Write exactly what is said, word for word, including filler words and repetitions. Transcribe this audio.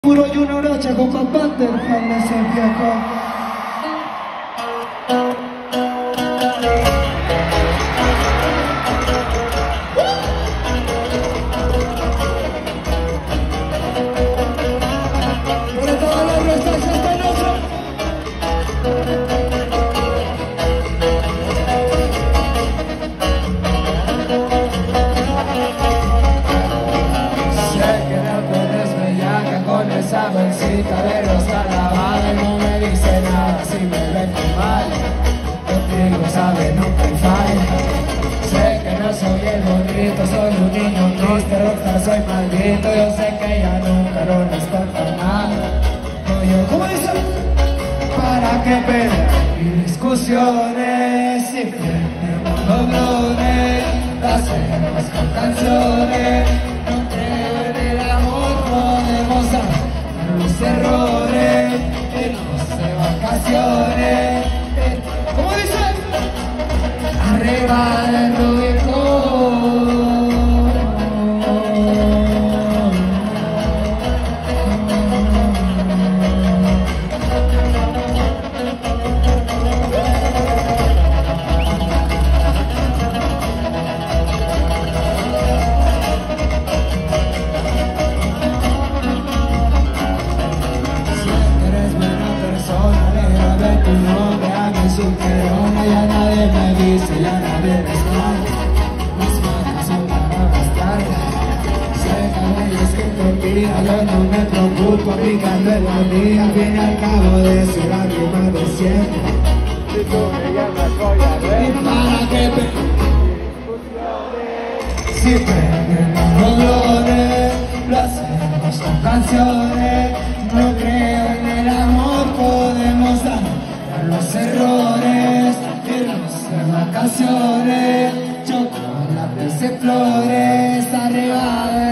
Puro y una brocha con papante, fan ese viejo. Por todas las restas hasta el otro. Esa bolsita de rosa lavada y no me dice nada si me ve mal. Contigo sabe nunca hay falla. Sé que no soy el bonito, soy un niño triste, rockstar, soy maldito. Yo sé que ella nunca no les falta nada. No, yo, ¿cómo dice? ¿Para qué pelear y discusiones si tenemos doblones? Las hacemos con canciones. No creo en el amor, podemos dar los errores, irnos de vacaciones. ¿Cómo dice? Arriba del Rubicón. Tu nombre a mi superona, ya nadie me dice, ya nadie me esconde. Mis manos son para gastarla. Sé que es que por vida yo no me preocupo, picando el día, al fin y al cabo de su lágrima de siempre. Si tú me llamas voy a ver. ¿Y para qué me discusiones? Si prenden los dolores, lo hacemos con canciones. No creo en el amor, podemos dar los errores, irnos de vacaciones, yo con la de flores, arriba de